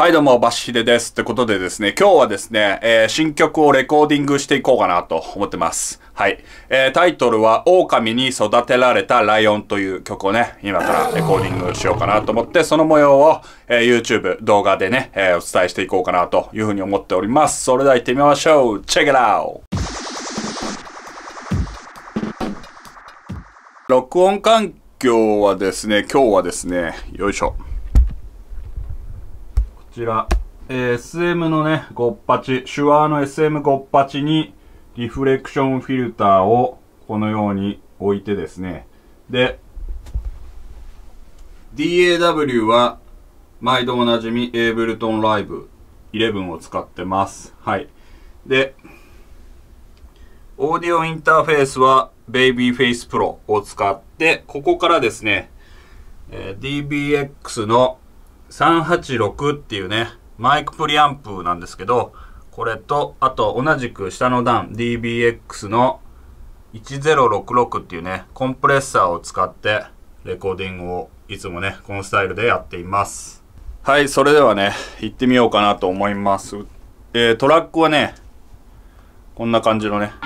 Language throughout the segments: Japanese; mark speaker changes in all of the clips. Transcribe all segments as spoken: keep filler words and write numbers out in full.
Speaker 1: はいどうも、バシヒデです。ってことでですね、今日はですね、えー、新曲をレコーディングしていこうかなと思ってます。はい。えー、タイトルは、狼に育てられたライオンという曲をね、今からレコーディングしようかなと思って、その模様を、えー、YouTube 動画でね、えー、お伝えしていこうかなというふうに思っております。それでは行ってみましょう。Check it out! 録音環境はですね、今日はですね、よいしょ。こちら、えー、エスエム のね、ごっぱち、手話の エスエムごっぱちにリフレクションフィルターをこのように置いてですね。で、ディーエーダブリュー は毎度おなじみ Ableton Live じゅういちを使ってます。はい。で、オーディオインターフェースは Babyface Pro を使って、ここからですね、えー、ディービーエックス のさんはちろくっていうね、マイクプリアンプなんですけど、これと、あと同じく下の段 ディービーエックス のいちぜろろくろくっていうね、コンプレッサーを使ってレコーディングをいつもね、このスタイルでやっています。はい、それではね、行ってみようかなと思います。えー、トラックはね、こんな感じのね、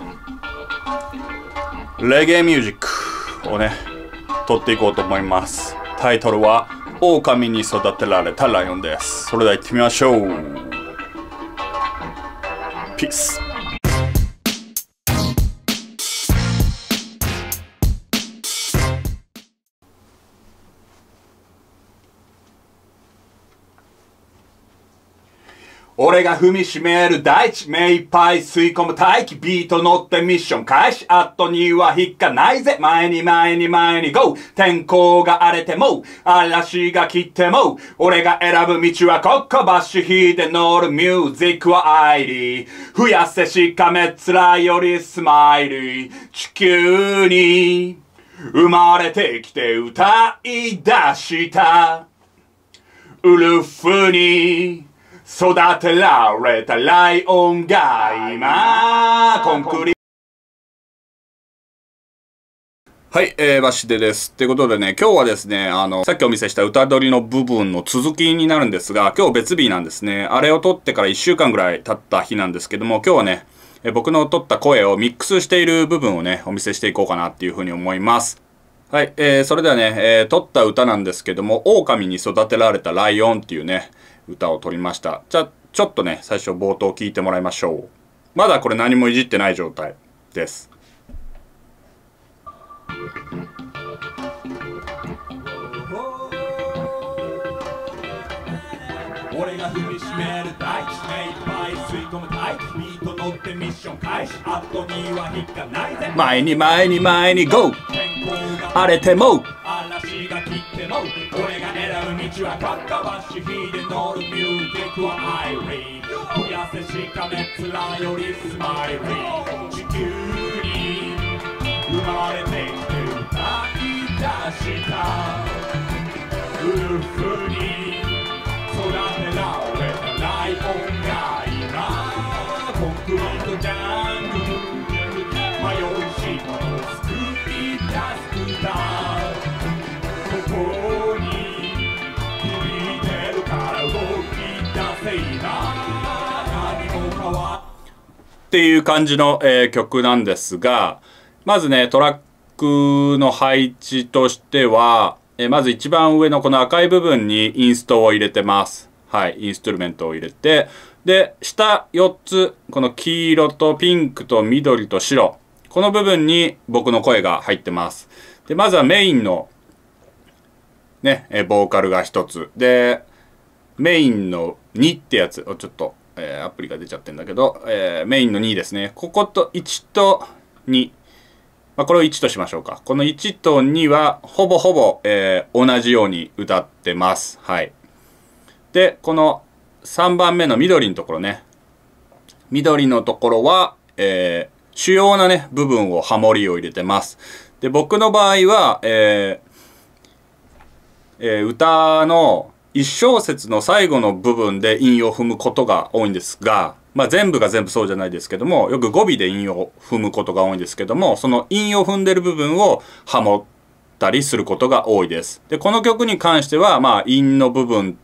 Speaker 1: レゲエミュージックをね、撮っていこうと思います。タイトルは、狼に育てられたライオンです。それでは行ってみましょう。ピース。俺が踏みしめる大地、目いっぱい吸い込む大気、ビート乗ってミッション開始、後には引っかないぜ、前に前に前に GO、 天候が荒れても、嵐が来ても、俺が選ぶ道はここ、バッシュヒで乗るミュージックはアイリー、増やせしかめつらよりスマイリー、地球に生まれてきて歌い出したウルフに育てられたライオンが今コンクリ。はい、えー、バシデです。ということでね、今日はですね、あの、さっきお見せした歌取りの部分の続きになるんですが、今日別日なんですね。あれを撮ってからいっしゅうかんぐらい経った日なんですけども、今日はね、え僕の撮った声をミックスしている部分をね、お見せしていこうかなっていうふうに思います。はい、えー、それではね、えー、撮った歌なんですけども、狼に育てられたライオンっていうね、歌を撮りました。じゃあ、ちょっとね、最初冒頭聞いてもらいましょう。まだこれ何もいじってない状態です。俺が踏みしめる大地、目いっぱい吸い込む大気、ビート乗ってミッション開始、後には引っかないぜ、前に前に前に GO、 荒れても嵐が来ても、俺が選ぶ道はカッカバッシュヒで乗るミュージックはアイリー、増やせしかめつらよりスマイリー、地球に生まれてきて歌い出したウルフに育てられたライオンが今コンクリートジャングル迷いし者を救い出す歌、ここに響いてるから動き出せいな、何も変わっていう感じの、えー、曲なんですが、まずねトラックの配置としては、えまず一番上のこの赤い部分にインストを入れてます。はい、インストゥルメントを入れて、で、下よっつ、この黄色とピンクと緑と白、この部分に僕の声が入ってます。で、まずはメインの、ね、えボーカルがひとつ。で、メインのにってやつ、をちょっと、えー、アプリが出ちゃってるんだけど、えー、メインのにですね。ここといちとに。まあ、これをいちとしましょうか。このいちとには、ほぼほぼ、えー、同じように歌ってます。はい。で、このさんばんめの緑のところね。緑のところは、えー、主要なね、部分をハモリを入れてます。で、僕の場合は、えーえー、歌のいっ小節の最後の部分で韻を踏むことが多いんですが、まあ全部が全部そうじゃないですけども、よく語尾で韻を踏むことが多いんですけども、その韻を踏んでる部分をハモったりすることが多いです。で、この曲に関しては、まあ韻の部分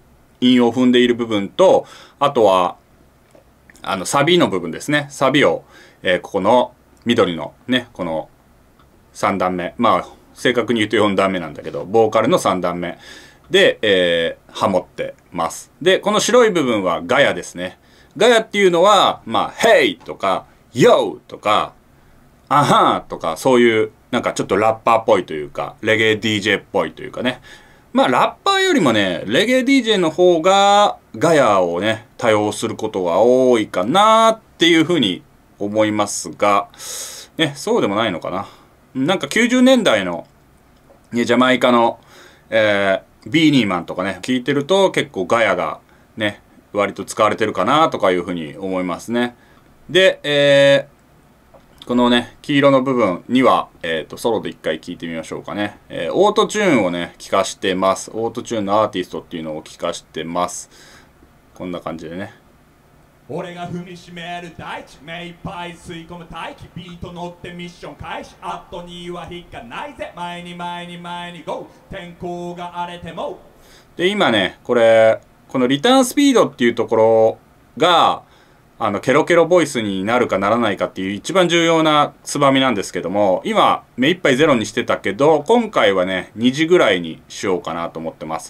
Speaker 1: 韻を踏んでいる部分と、あとは、あの、サビの部分ですね。サビを、えー、ここの緑のね、このさん段目。まあ、正確に言うとよん段目なんだけど、ボーカルのさん段目で、えー、ハモってます。で、この白い部分はガヤですね。ガヤっていうのは、まあ、Hey! とか、Yo! とか、あはーとか、そういう、なんかちょっとラッパーっぽいというか、レゲエ ディージェー っぽいというかね。まあ、ラッパーよりもね、レゲエ ディージェー の方が、ガヤをね、多用することが多いかなっていうふうに思いますが、ね、そうでもないのかな。なんかきゅうじゅうねんだいの、ね、ジャマイカの、えー、ビーニーマンとかね、聞いてると結構ガヤがね、割と使われてるかなとかいうふうに思いますね。で、えー、このね、黄色の部分には、えっと、ソロで一回聴いてみましょうかね。えー、オートチューンをね、聴かしてます。オートチューンのアーティストっていうのを聴かしてます。こんな感じでね。
Speaker 2: 俺が踏みしめる大地、目いっぱい吸い込む大気、ビート乗ってミッション開始、後には引かないぜ、前に前に前に ゴー、天候が荒れても。
Speaker 1: で、今ね、これ、このリターンスピードっていうところが、あの、ケロケロボイスになるかならないかっていう一番重要なつばみなんですけども、今、目いっぱいゼロにしてたけど、今回はね、にじぐらいにしようかなと思ってます。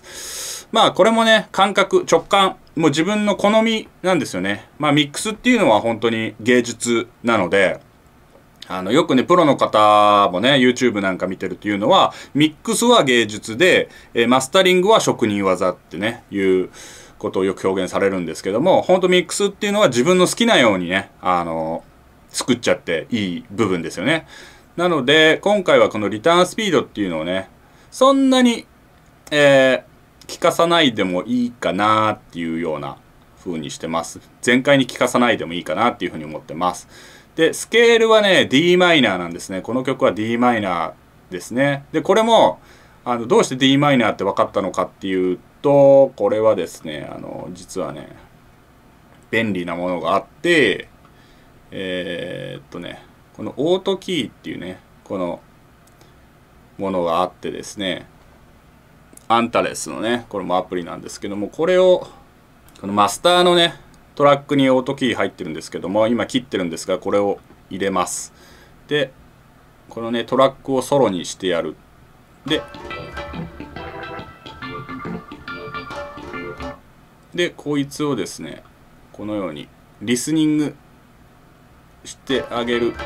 Speaker 1: まあ、これもね、感覚、直感、もう自分の好みなんですよね。まあ、ミックスっていうのは本当に芸術なので、あの、よくね、プロの方もね、YouTube なんか見てるっていうのは、ミックスは芸術で、えマスタリングは職人技ってね、いうことをよく表現されるんですけども、本当ミックスっていうのは自分の好きなようにね、あの、作っちゃっていい部分ですよね。なので、今回はこのリターンスピードっていうのをね、そんなに、えー、聞かさないでもいいかなっていうような風にしてます。全開に聞かさないでもいいかなっていう風に思ってます。で、スケールはね、ディーマイナーなんですね。この曲は ディーマイナーですね。で、これも、あの、どうして ディーマイナーって分かったのかっていうと、これはですね、あの、実はね、便利なものがあって、えー、っとね、このオートキーっていうね、このものがあってですね、アンタレスのね、これもアプリなんですけども、これを、このマスターのね、トラックにオートキー入ってるんですけども、今切ってるんですが、これを入れます。で、このね、トラックをソロにしてやる。で、で、こいつをですね、このようにリスニングしてあげる。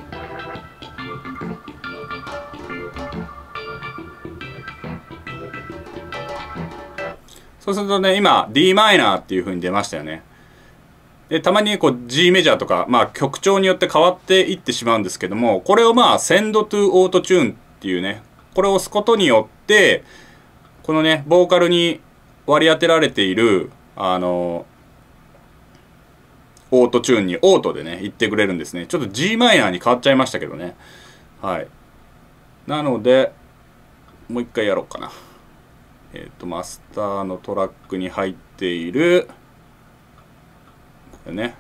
Speaker 1: そうするとね、今 ディーマイナーっていう風に出ましたよね。で、たまにこう G メジャーとか、まあ曲調によって変わっていってしまうんですけども、これをまあ Send to Auto Tune っていうね、これを押すことによって、このね、ボーカルに割り当てられている、あの、オートチューンにオートでね、言ってくれるんですね。ちょっと G マイナーに変わっちゃいましたけどね。はい。なので、もう一回やろうかな。えっと、マスターのトラックに入っている、これね。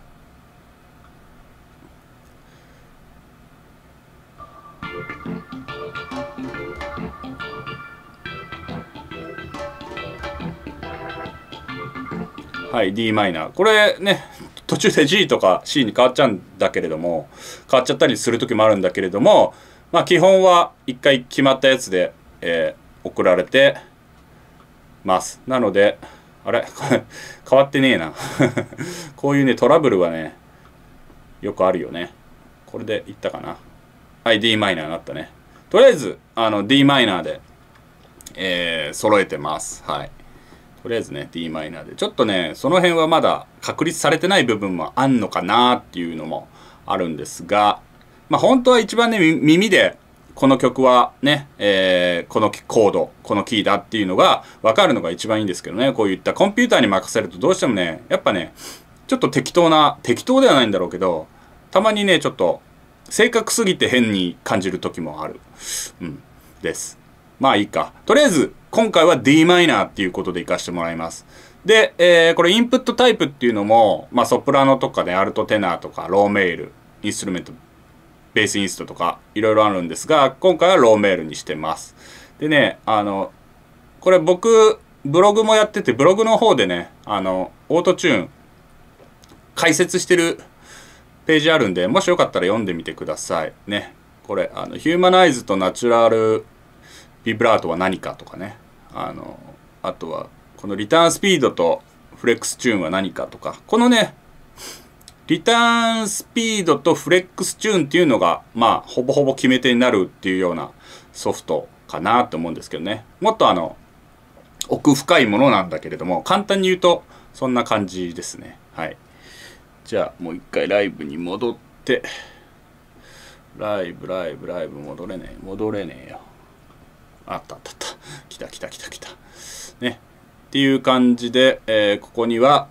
Speaker 1: はい、ディーマイナー。これね、途中で G とか C に変わっちゃうんだけれども、変わっちゃったりする時もあるんだけれども、まあ基本は一回決まったやつで、えー、送られてます。なので、あれ変わってねえな。こういうね、トラブルはね、よくあるよね。これでいったかな。はい、ディーマイナーになったね。とりあえず、あの、ディーマイナーで、えー、揃えてます。はい。とりあえずね、ディーマイナーで。ちょっとね、その辺はまだ確立されてない部分もあんのかなっていうのもあるんですが、まあ本当は一番ね、耳で、この曲はね、えー、このコード、このキーだっていうのが分かるのが一番いいんですけどね、こういったコンピューターに任せるとどうしてもね、やっぱね、ちょっと適当な、適当ではないんだろうけど、たまにね、ちょっと正確すぎて変に感じる時もある。うん。です。まあいいか。とりあえず、今回は ディーマイナーっていうことで活かしてもらいます。で、えー、これインプットタイプっていうのも、まあソプラノとかね、アルトテナーとか、ローメール、インストゥルメント、ベースインストとかいろいろあるんですが、今回はローメールにしてます。でね、あの、これ僕ブログもやってて、ブログの方でね、あのオートチューン解説してるページあるんで、もしよかったら読んでみてくださいね。これあのヒューマナイズとナチュラルビブラートは何かとかね、あのあとはこのリターンスピードとフレックスチューンは何かとか、このねリターンスピードとフレックスチューンっていうのがまあほぼほぼ決め手になるっていうようなソフトかなと思うんですけどね。もっとあの奥深いものなんだけれども、簡単に言うとそんな感じですね。はい。じゃあもう一回ライブに戻って、ライブライブライブ戻れねえ戻れねえよ。あったあったあった。来た来た来た来た。ね。っていう感じで、えー、ここには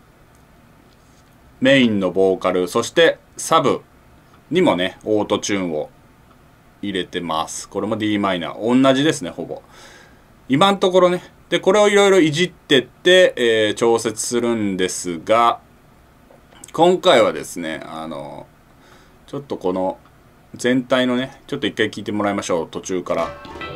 Speaker 1: メインのボーカル、そしてサブにもねオートチューンを入れてます。これも ディー マイナー同じですね、ほぼ今のところね。でこれをいろいろいじってって、えー、調節するんですが、今回はですね、あのちょっとこの全体のね、ちょっと一回聞いてもらいましょう。途中から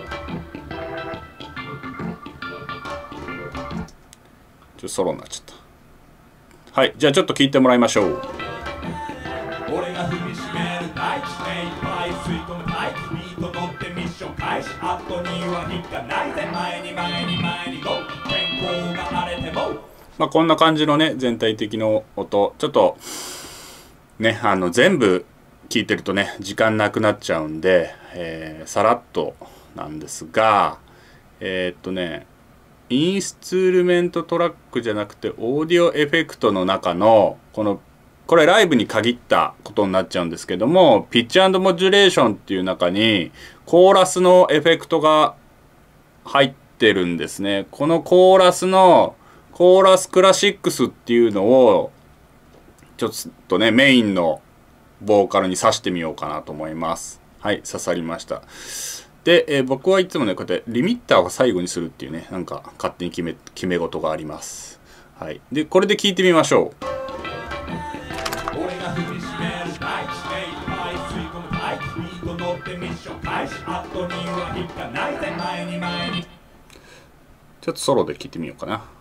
Speaker 1: ちょっとソロになっちゃった。はい、じゃあちょっと聞いてもらいましょう。
Speaker 2: 俺が踏みしめる大地、目いっぱい吸い込む大気、ビート乗ってミッション開始、後には引かないぜ、前に前に前にゴー、天候が荒れても。
Speaker 1: まあこんな感じのね全体的な音、ちょっとねあの全部聞いてるとね時間なくなっちゃうんで、えー、さらっとなんですが、えー、っとねインストゥルメントトラックじゃなくてオーディオエフェクトの中のこのこれライブに限ったことになっちゃうんですけども、ピッチ&モジュレーションっていう中にコーラスのエフェクトが入ってるんですね。このコーラスのコーラスクラシックスっていうのをちょっとねメインのボーカルに挿してみようかなと思います。はい、刺さりました。で、えー、僕はいつもねこうやってリミッターを最後にするっていうね、なんか勝手に決め決め事があります。はい、でこれで聞いてみましょう。
Speaker 2: 俺が踏みしめる大地、目いっぱい吸い込む大気、ビート乗ってミッション開始、後には引かないぜ、前に前に。
Speaker 1: ちょっとソロで聞いてみようかな。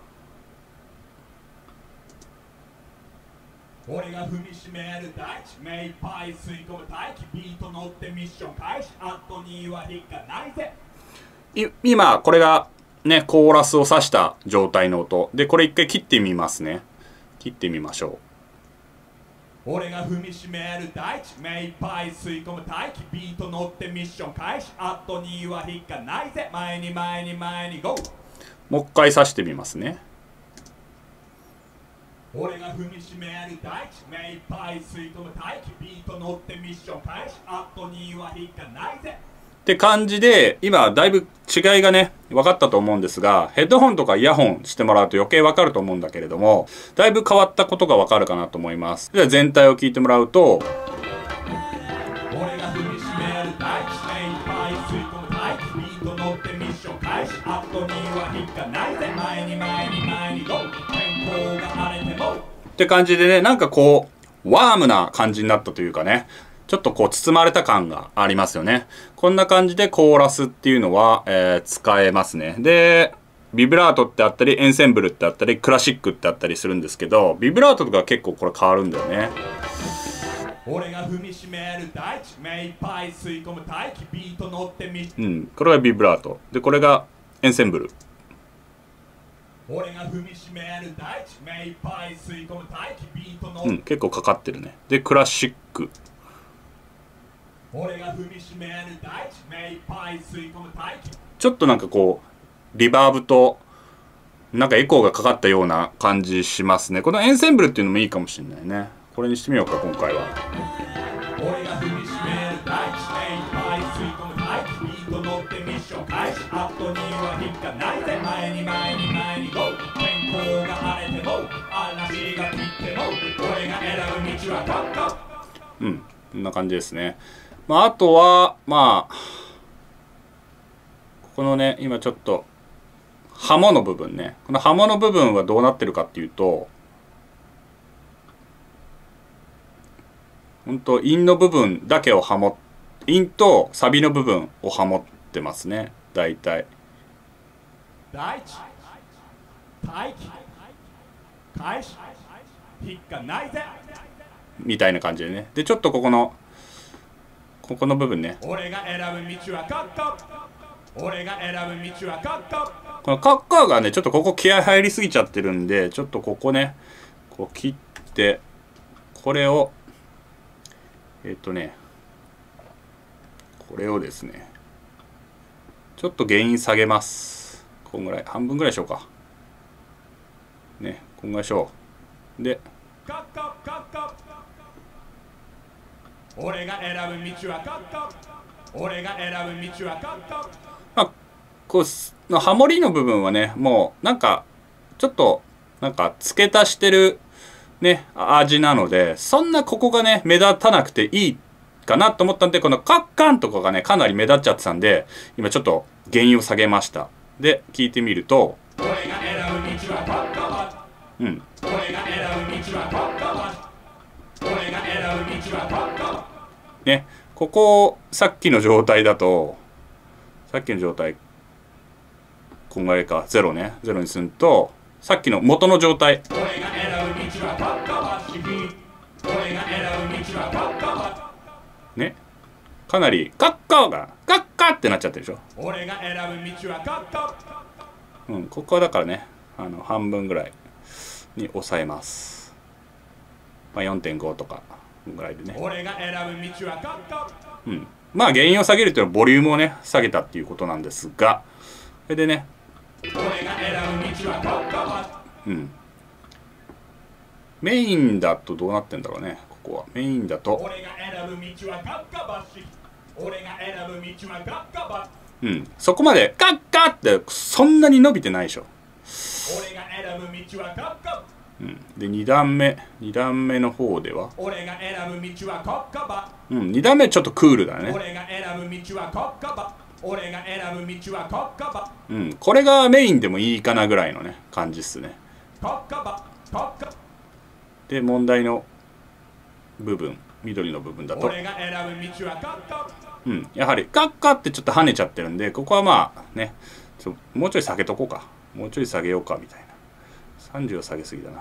Speaker 2: 俺が踏みしめる大地、目いっぱい吸い込む大気、ビート乗ってミッション開始、後には引かないぜ。
Speaker 1: 今これがねコーラスを挿した状態の音で、これ一回切ってみますね。切ってみましょう。
Speaker 2: 俺が踏みしめる大地、目いっぱい吸い込む大気、ビート乗ってミッション開始、後には引かないぜ、前に前に前にゴー。
Speaker 1: もう一回挿してみますね。
Speaker 2: 俺が踏みしめる大地、目いっぱい吸い込む大気、ビート乗ってミッション開始、後には引かないぜ
Speaker 1: って感じで、今だいぶ違いがね分かったと思うんですが、ヘッドホンとかイヤホンしてもらうと余計分かると思うんだけれども、だいぶ変わったことが分かるかなと思います。では全体を聞いてもらうと、
Speaker 2: 俺が踏みしめる大地、目いっぱい吸い込む大気、ビート乗ってミッション開始、後には引かないぜ、前に前に前にゴー、天候が荒れても
Speaker 1: って感じでね、なんかこうワームな感じになったというかね、ちょっとこう包まれた感がありますよね。こんな感じでコーラスっていうのは、えー、使えますね。でビブラートってあったりエンセンブルってあったりクラシックってあったりするんですけど、ビブラートとか結構これ変わるんだよね。
Speaker 2: 俺が踏みしめる大地、目いっぱい吸い込む大気、ビート乗ってみ
Speaker 1: うんこれがビブラートで、これがエンセンブル。
Speaker 2: 俺が踏みしめる大地、目いっぱい吸い込む大気、ビート乗って、
Speaker 1: うん、結構かかってるね。でクラシック。
Speaker 2: 俺が踏みしめる大地、目いっぱい吸い込む大気。
Speaker 1: ちょっとなんかこうリバーブとなんかエコーがかかったような感じしますね。このエンセンブルっていうのもいいかもしれないね。これにしてみようか今回は。
Speaker 2: 俺が踏みしめる大地、目いっぱい吸い込む大気、ビート乗ってミッション開始、後には引かないぜ、前に前に前にゴー、天候が荒れても嵐が切っても俺が選ぶ道はどこ。
Speaker 1: うんこんな感じですね。まあ、あとはまあこのね今ちょっとハモの部分ね、このハモの部分はどうなってるかっていうと、ほんと韻の部分だけをハモ、韻とサビの部分をハモってますね大体。
Speaker 2: 大地、 待機開始引っかないぜ
Speaker 1: みたいな感じでね。でちょっとここのここの部分ね、
Speaker 2: 俺が選ぶ道はカッカ俺が選ぶ道はカッカ
Speaker 1: このカッカーがねちょっとここ気合入りすぎちゃってるんで、ちょっとここねこう切ってこれをえっとねこれをですねちょっと原因下げます。こんぐらい半分ぐらいでしょうかね、こんぐらいでしょう。で
Speaker 2: カッカカッカ俺が選ぶ道はカッカ俺が選ぶ道はカッカ
Speaker 1: まあこうのハモリの部分はねもうなんかちょっとなんか付け足してるね味なので、そんなここがね目立たなくていいかなと思ったんで、このカッカンとかがねかなり目立っちゃってたんで今ちょっと原因を下げました。で聞いてみると、
Speaker 2: 俺が選ぶ道はカッカ
Speaker 1: うん
Speaker 2: 俺が選ぶ道はカッカ俺が選ぶ道はカッカ
Speaker 1: ね、ここさっきの状態だとさっきの状態こんぐらいかゼロねゼロにするとさっきの元の状態
Speaker 2: 俺が選ぶ道はカッカ俺が選ぶ道はカッカ
Speaker 1: ねかなりカッカーがカッカーってなっちゃってるでしょ。
Speaker 2: 俺が選ぶ道はカッカ
Speaker 1: うん、ここはだからねあの半分ぐらいに抑えます。まあ、よんてんごとかぐらいでね。
Speaker 2: 俺が選ぶ道はカッカ
Speaker 1: うん、まあ原因を下げるというのはボリュームをね下げたっていうことなんですが、それでね
Speaker 2: 俺が選ぶ道はカッカ
Speaker 1: うんメインだとどうなってんだろうね。ここはメインだと
Speaker 2: 俺が選ぶ道はカッカバシ俺が選ぶ道はカッカバ
Speaker 1: うん、そこまでカッカってそんなに伸びてないでしょ。
Speaker 2: 俺が選ぶ道はカッカ
Speaker 1: うん、でに段目に段目の方では
Speaker 2: 俺が選ぶ道はカッカバ
Speaker 1: うん、に段目ちょっとクールだね。
Speaker 2: 俺が選ぶ道はカッカバ俺が選ぶ道はカッカバ
Speaker 1: うん、これがメインでもいいかなぐらいのね感じっすね。
Speaker 2: カッカバカッカ
Speaker 1: で問題の部分緑の部分だと、
Speaker 2: 俺が選ぶ道はカッカ
Speaker 1: うん、やはりカッカってちょっと跳ねちゃってるんで、ここはまあねちょもうちょい下げとこうかもうちょい下げようかみたいな。さんじゅうは下げすぎだな。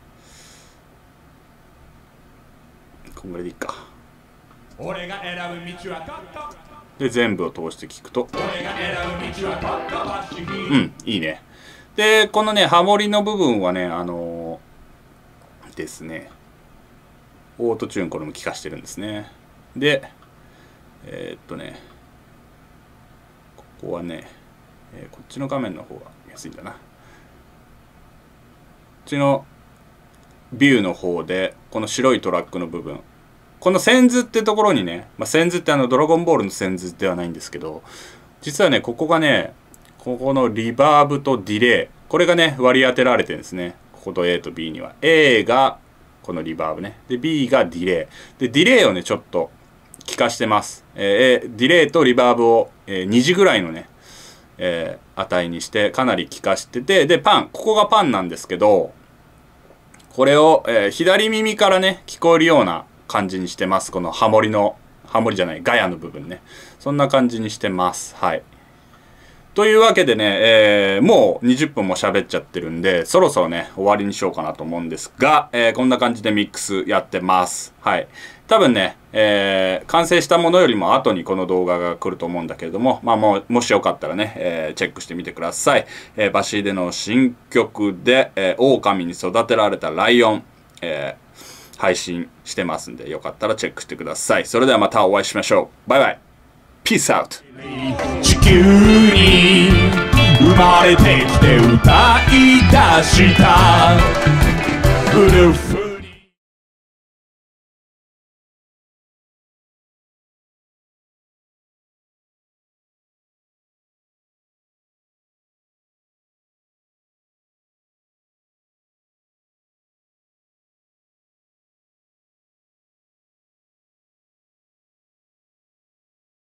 Speaker 1: こんぐらいでいいか。
Speaker 2: 俺が選ぶ道はカッカ
Speaker 1: で全部を通して聞くと
Speaker 2: 俺が選ぶ道はカッカバシ
Speaker 1: うんいいね。でこのねハモリの部分はねあのー、ですねオートチューンこれも効かしてるんですね。でえー、っとねここはね、えー、こっちの画面の方が安いんだな。こっちのビューの方でこの白いトラックの部分、この線図ってところにね、まあ、線図ってあのドラゴンボールの線図ではないんですけど、実はねここがねここのリバーブとディレイ、これがね割り当てられてるんですね。ここと A と B には A がこのリバーブねで B がディレイで、ディレイをねちょっと効かしてます。えー、ディレイとリバーブを、えー、にじぐらいのね、えー、値にしてかなり効かしてて、でパンここがパンなんですけど、これを、えー、左耳からね聞こえるような感じにしてます。このハモリのハモリじゃないガヤの部分ね、そんな感じにしてます。はい。というわけでね、えー、もうにじゅっぷんも喋っちゃってるんでそろそろね終わりにしようかなと思うんですが、えー、こんな感じでミックスやってます。はい。多分ね、えー、完成したものよりも後にこの動画が来ると思うんだけれども、まあもうもしよかったらね、えー、チェックしてみてください。えー、バシーでの新曲で、えー、狼に育てられたライオン、えー、配信してますんでよかったらチェックしてください。それではまたお会いしましょう。バイバイ。ピースアウト。
Speaker 2: 地球に生まれてきて歌い出したウルフ